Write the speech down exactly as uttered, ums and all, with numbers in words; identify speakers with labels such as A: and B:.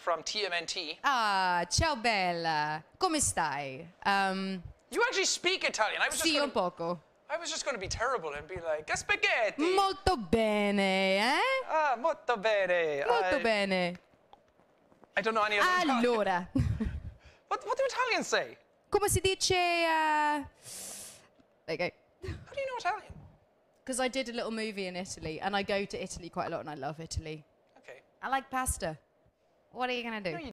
A: from T M N T.
B: Ah, ciao bella. Come stai? Um,
A: You actually speak Italian. I was just
B: sì,
A: gonna,
B: un poco.
A: I was just going to be terrible and be like, spaghetti.
B: Molto bene, eh?
A: Ah, molto bene.
B: Molto
A: I,
B: bene.
A: I don't know any other Italian.
B: Allora,
A: What, what do Italians say?
B: come si dice... Uh... Okay.
A: How do you know Italian?
B: Because I did a little movie in Italy, and I go to Italy quite a lot, and I love Italy.
A: Okay.
B: I like pasta. What are you going to do?
A: No, you